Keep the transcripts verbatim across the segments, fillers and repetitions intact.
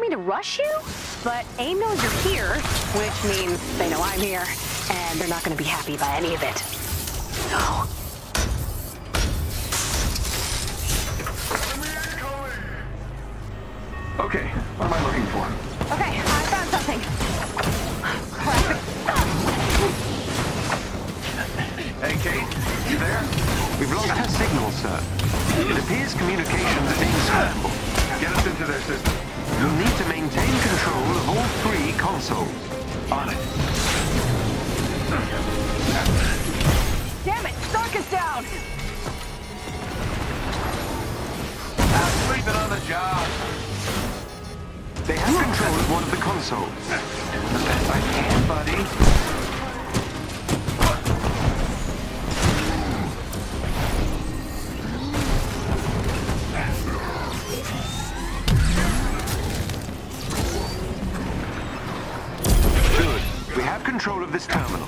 trying to rush you, but AIM knows you're here, which means they know I'm here, and they're not going to be happy by any of it. So... Okay, what am I looking for? Okay, I found something. Classic. Hey, Kate, you there? We've lost her signal, sir. It appears communications are being scrambled. Get us into their system. You'll need to maintain control of all three consoles. On it. Damn it, Stark is down! I'm sleeping on the job. They have control of one of the consoles. Doing the best I can, buddy. Good. We have control of this terminal.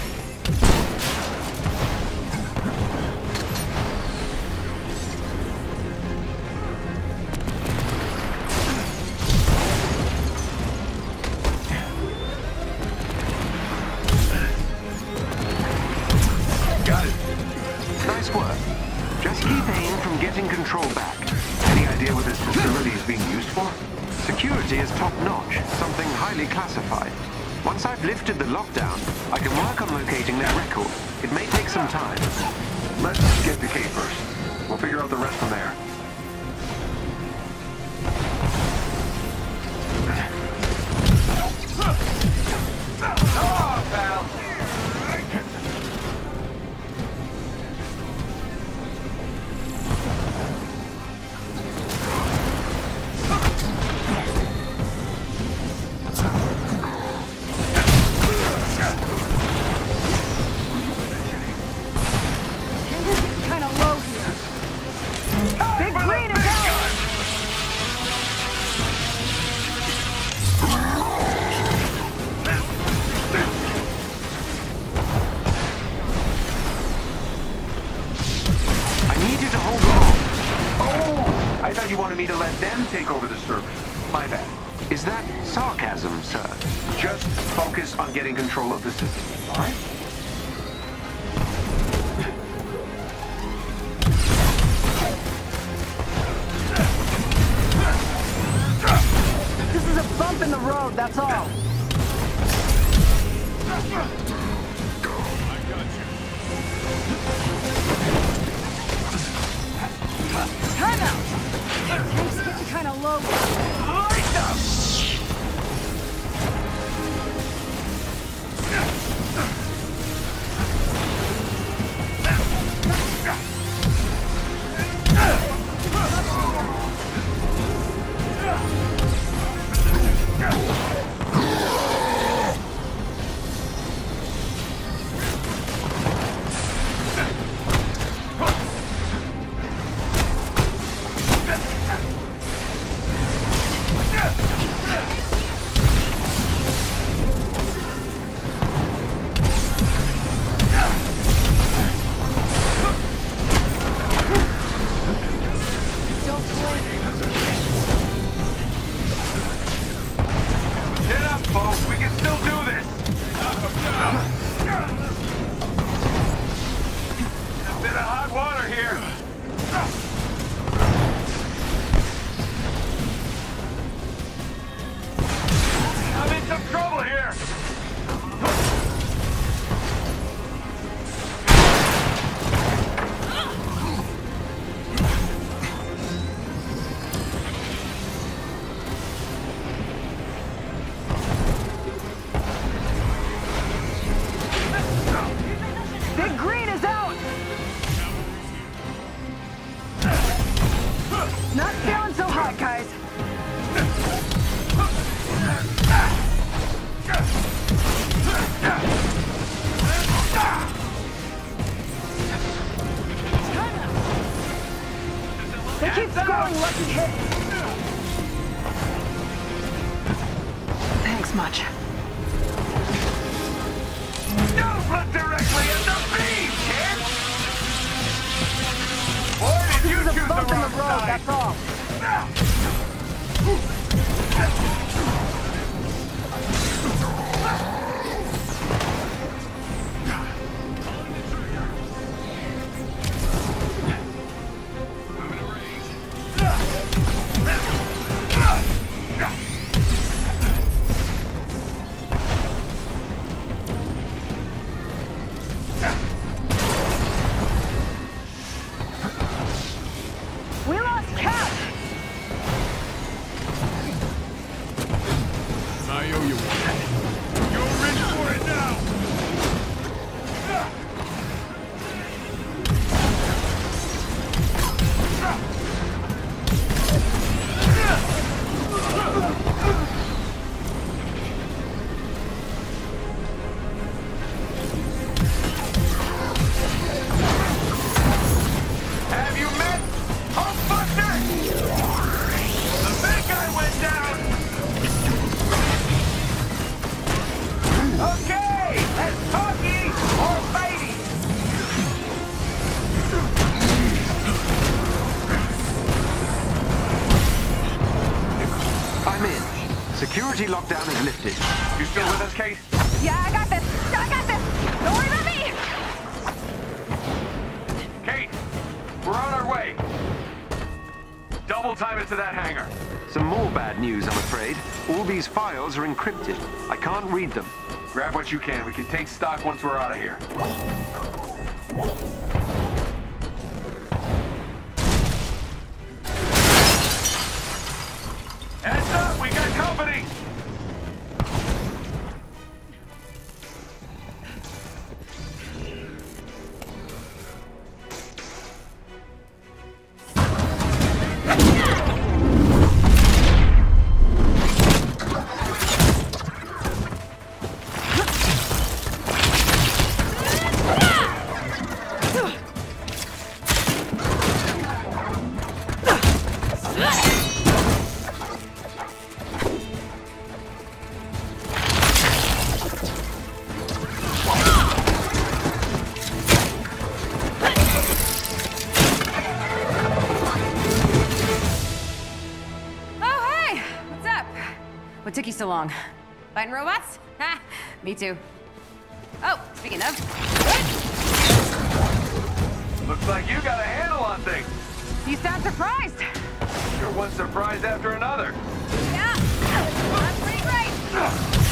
Security is top-notch, something highly classified. Once I've lifted the lockdown, I can work on locating their record. It may take some time. Let's get to Kate first. We'll figure out the rest from there. Oh, pal! You wanted me to let them take over the server. My bad. Is that sarcasm, sir? Just focus on getting control of the system, all right? This is a bump in the road, that's all. Time out! Tank's getting kind of low. Light up! Not feeling so hot, guys. They keep scoring lucky hits. Thanks much. Don't look directly at the beam, kid! Or did you choose the wrong side? That's all. I owe you one. You're in for it now! Have you met Hulkbuster? The big guy went down! Okay, let's talkie or fighty! I'm in. Security lockdown is lifted. You still with us, Kate? Yeah, I got this. I got this. Don't worry about me. Kate, we're on our way. Double time it to that hangar. Some more bad news, I'm afraid. All these files are encrypted. I can't read them. Grab what you can. We can take stock once we're out of here. Heads up, we got company! What took you so long? Fighting robots? Ha! Me too. Oh, speaking of. Looks like you got a handle on things. You sound surprised. You're one surprise after another. Yeah, that's pretty great.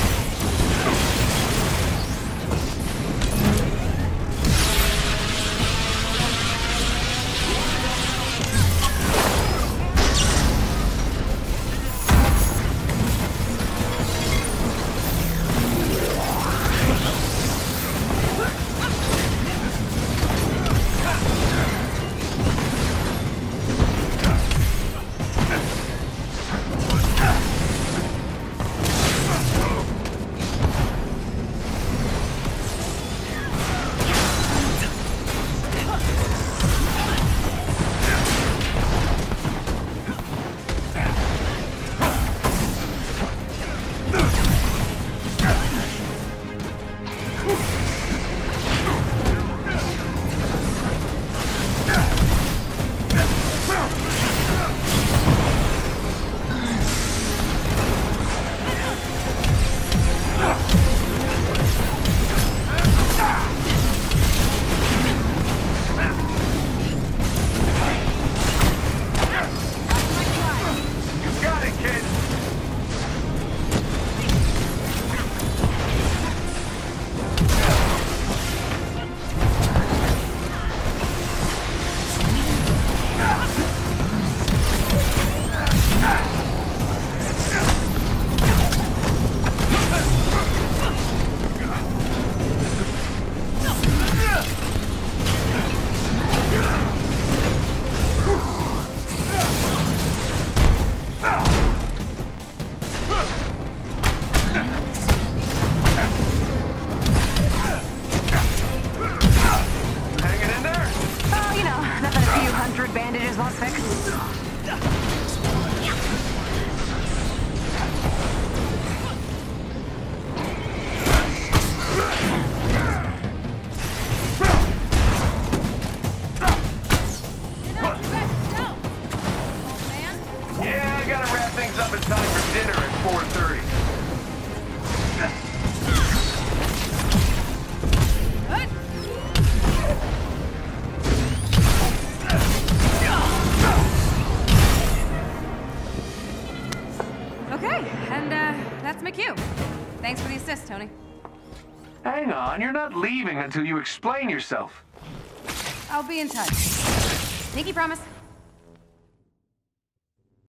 Bandages won't fix. Yeah, I gotta wrap things up in time for dinner at four thirty. Okay, and uh, that's McHugh. Thanks for the assist, Tony. Hang on, you're not leaving until you explain yourself. I'll be in touch. Pinky promise.